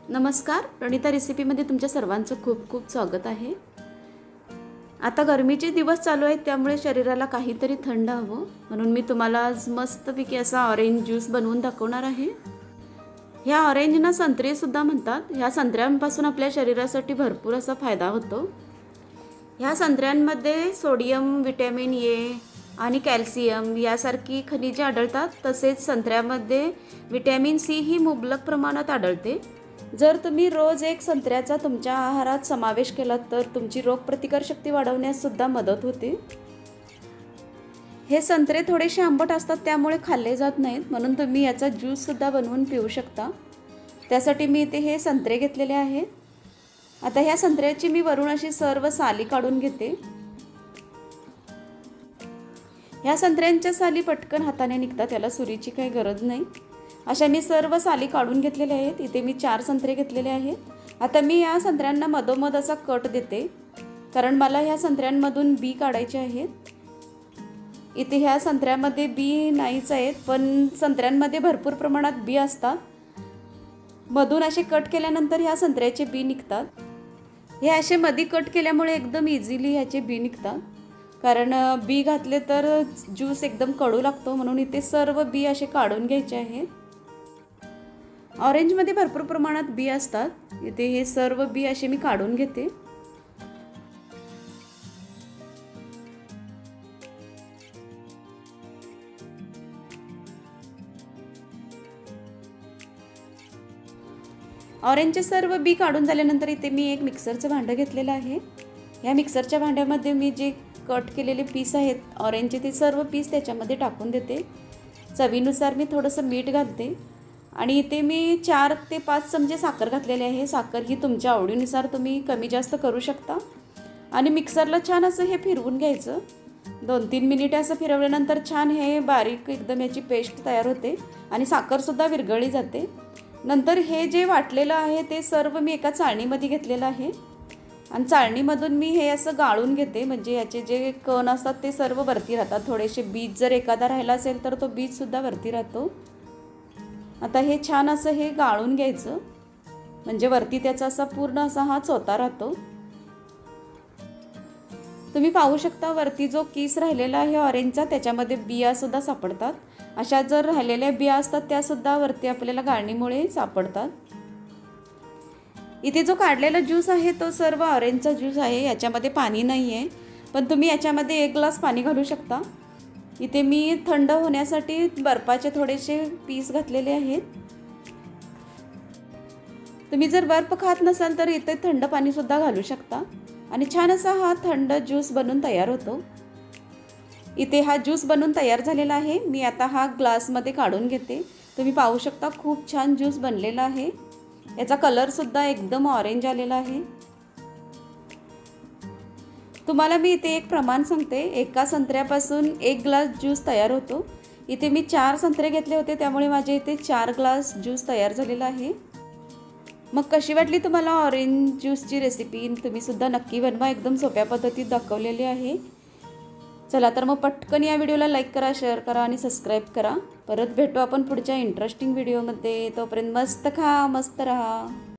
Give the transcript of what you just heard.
नमस्कार, प्रणिता रेसिपीमध्ये तुमच्या सर्वांचं खूप खूप स्वागत आहे। आता गरमीचे दिवस चालू आहेत, त्यामुळे शरीराला काहीतरी थंड हवं, म्हणून मी तुम्हाला आज मस्तपैकी असा ऑरेंज ज्यूस बनवून दाखवणार आहे। ह्या ऑरेंजना संत्री सुद्धा म्हणतात। ह्या संत्र्यांपासून आपल्या शरीरासाठी भरपूर असा फायदा होतो। ह्या संत्र्यांमध्ये सोडियम, व्हिटॅमिन ए आणि कॅल्शियम यासारखी खनिजे आढळतात। तसेच संत्र्यामध्ये व्हिटॅमिन सी ही मुबलक प्रमाणात आढळते। जर तुम्ही रोज एक संत्र्याचा तुमच्या आहारात समावेश केला तर तुमची रोगप्रतिकार शक्ती वाढवण्यास सुद्धा मदत होते। हे संत्रे थोडेसे आंबट असतात, त्यामुळे खाल्ले जात नाहीत, म्हणून तुम्ही याचा ज्यूस सुद्धा बनवून पिऊ शकता। त्यासाठी मी इथे हे संत्रे घेतलेले आहेत। आता ह्या संत्र्याची मी वरून अशी सर्व साली काढून घेते। ह्या संत्र्यांच्या साली पटकन हाताने निघतात, त्याला सुरीची काही गरज नाही। अशा मी सर्व साली काढून घेतलेल्या आहेत। इथे मी 4 संत्रे घेतलेले आहेत। आता मी या संत्र्यांना मधोमध असा कट देते, कारण मला ह्या संत्र्यांमधून बी काढायचे आहेत। इथे ह्या संत्र्यामध्ये बी नाहीच आहेत, पण संत्र्यांमध्ये भरपूर प्रमाणात बी असतात। मधून असे कट केल्यानंतर ह्या संत्र्याचे बी निघतात। हे असे मध्ये कट केल्यामुळे एकदम इझिली ह्याचे बी निघतात, कारण बी घातले तर ज्यूस एकदम कडू लागतो, म्हणून इथे सर्व बी असे काढून घ्यायचे आहेत। ऑरेंजमध्ये भरपूर प्रमाणात बी असतात। इथे हे सर्व बी असे मी काढून घेते। ऑरेंजचे सर्व बी काढून झाल्यानंतर इथे मी एक मिक्सरचं भांडं घेतलेलं आहे। या मिक्सरच्या भांड्यामध्ये मी जे कट केलेले पीस आहेत ऑरेंजचे, ते सर्व पीस त्याच्यामध्ये टाकून देते। चवीनुसार मी थोडंसं मीठ घालते आणि इथे मी 4 ते 5 चमचे साखर घातलेले आहे। साखर ही तुमच्या आवडीनुसार तुम्ही कमी जास्त करू शकता। आणि मिक्सरला छान असं हे फिरवून घ्यायचं। 2-3 मिनिटे असं फिरवल्यानंतर छान हे बारीक एकदम याची पेस्ट तयार होते आणि साखरसुद्धा विरघळली जाते। नंतर हे जे वाटलेलं आहे ते सर्व मी एका चाळणीमध्ये घेतलेलं आहे आणि चाळणीमधून मी हे असं गाळून घेते, म्हणजे याचे जे कण असतात ते सर्व वरती राहतात। थोडेसे बीज जर एखादा राहिला असेल तर तो बीजसुद्धा वरती राहतो। आता हे छान असं हे गाळून घ्यायचं, म्हणजे वरती त्याचा असा पूर्ण असा हा चोथा राहतो। तुम्ही पाहू शकता वरती जो किस राहिलेला आहे ऑरेंजचा, त्याच्यामध्ये बिया सुद्धा सापडतात। अशा जर राहिलेल्या बिया असतात त्या सुद्धा वरती आपल्याला गाळणीमुळे सापडतात। इथे जो काढलेला ज्यूस आहे तो सर्व ऑरेंजचा ज्यूस आहे, याच्यामध्ये पाणी नाही आहे, पण तुम्ही याच्यामध्ये 1 ग्लास पाणी घालू शकता। इथे मी थंड होण्यासाठी बर्फाचे थोडेसे पीस घातलेले आहेत। तुम्ही जर बर्फ खात नसाल तर इथे थंड पाणी सुद्धा घालू शकता आणि छान असा हा थंड ज्यूस बनून तयार होतो। इथे हा ज्यूस बनून तयार झालेला आहे। मी आता हा ग्लासमध्ये काढून घेते। तुम्ही पाहू शकता खूप छान ज्यूस बनलेला आहे। याचा कलर सुद्धा एकदम ऑरेंज आलेला आहे। तुम्हाला मी इथे एक प्रमाण सांगते, एका संत्र्यापासून 1 ग्लास ज्यूस तयार होतो। इथे मी 4 संत्रे घेतले होते, त्यामुळे माझे इथे 4 ग्लास ज्यूस तयार झालेला आहे। मग कशी वाटली तुम्हाला ऑरेंज ज्यूसची रेसिपी? तुम्ही सुद्धा नक्की बनवा, एकदम सोप्या पद्धतीत दाखवलेली आहे। चला तर मग पटकन या व्हिडिओला लाईक करा, शेअर करा आणि सबस्क्राईब करा। परत भेटू आपण पुढच्या इंटरेस्टिंग व्हिडिओमध्ये। तोपर्यंत मस्त खा, मस्त रहा।